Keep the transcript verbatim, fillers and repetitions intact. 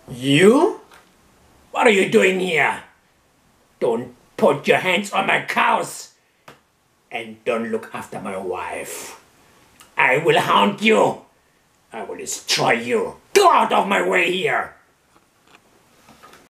You? What are you doing here? Don't put your hands on my cows. And don't look after my wife. I will haunt you. I will destroy you. Go out of my way here.